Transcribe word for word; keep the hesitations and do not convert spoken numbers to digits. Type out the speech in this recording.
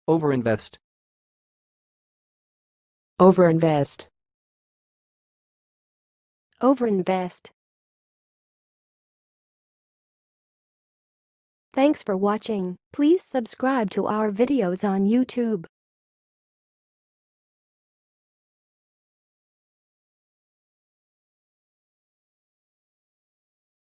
Overinvest. Overinvest. Overinvest. Thanks for watching. Please subscribe to our videos on YouTube.